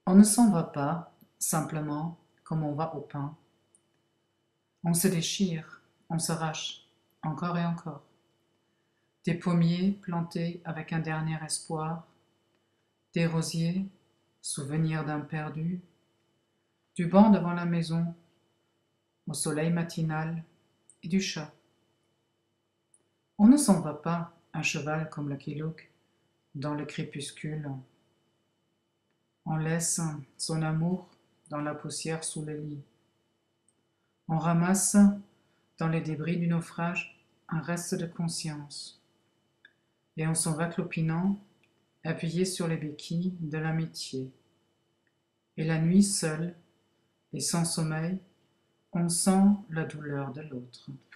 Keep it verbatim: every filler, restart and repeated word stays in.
On ne s'en va pas, simplement, comme on va au pain. On se déchire, on s'arrache, encore et encore. Des pommiers plantés avec un dernier espoir, des rosiers, souvenirs d'un perdu, du banc devant la maison, au soleil matinal, et du chat. On ne s'en va pas, un cheval comme Lucky Luke, dans le crépuscule. On laisse son amour dans la poussière sous le lit. On ramasse, dans les débris du naufrage, un reste de conscience. Et on s'en va clopinant, appuyé sur les béquilles de l'amitié. Et la nuit seule, et sans sommeil, on sent la douleur de l'autre.